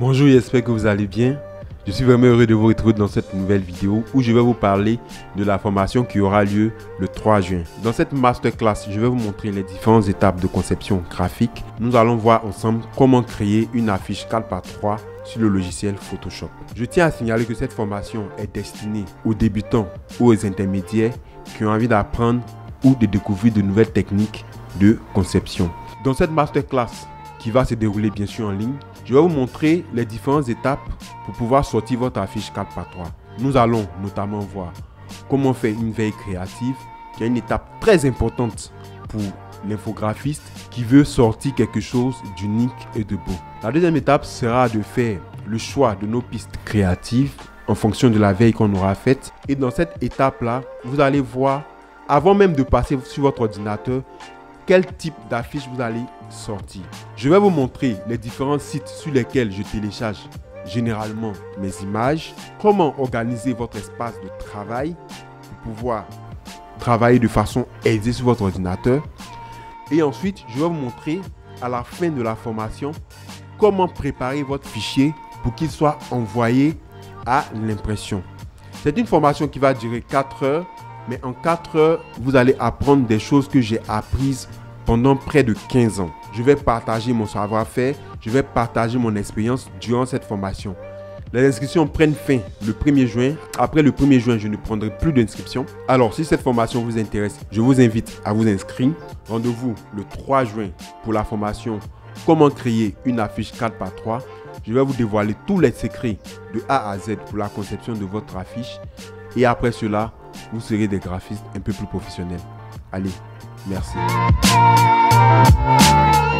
Bonjour, j'espère que vous allez bien. Je suis vraiment heureux de vous retrouver dans cette nouvelle vidéo où je vais vous parler de la formation qui aura lieu le 3 juin. Dans cette masterclass, je vais vous montrer les différentes étapes de conception graphique. Nous allons voir ensemble comment créer une affiche 4x3 sur le logiciel Photoshop. Je tiens à signaler que cette formation est destinée aux débutants ou aux intermédiaires qui ont envie d'apprendre ou de découvrir de nouvelles techniques de conception. Dans cette masterclass qui va se dérouler bien sûr en ligne, je vais vous montrer les différentes étapes pour pouvoir sortir votre affiche 4x3. Nous allons notamment voir comment faire une veille créative, qui est une étape très importante pour l'infographiste qui veut sortir quelque chose d'unique et de beau. La deuxième étape sera de faire le choix de nos pistes créatives en fonction de la veille qu'on aura faite. Et dans cette étape-là, vous allez voir, avant même de passer sur votre ordinateur, quel type d'affiche vous allez sortir. Je vais vous montrer les différents sites sur lesquels je télécharge généralement mes images, comment organiser votre espace de travail pour pouvoir travailler de façon aisée sur votre ordinateur. Et ensuite, je vais vous montrer à la fin de la formation comment préparer votre fichier pour qu'il soit envoyé à l'impression. C'est une formation qui va durer 4 heures. Mais en 4 heures, vous allez apprendre des choses que j'ai apprises pendant près de 15 ans. Je vais partager mon savoir-faire, je vais partager mon expérience durant cette formation. Les inscriptions prennent fin le 1er juin. Après le 1er juin, je ne prendrai plus d'inscriptions. Alors, si cette formation vous intéresse, je vous invite à vous inscrire. Rendez-vous le 3 juin pour la formation « Comment créer une affiche 4x3 ». Je vais vous dévoiler tous les secrets de A à Z pour la conception de votre affiche. Et après cela, vous serez des graphistes un peu plus professionnels. Allez, merci.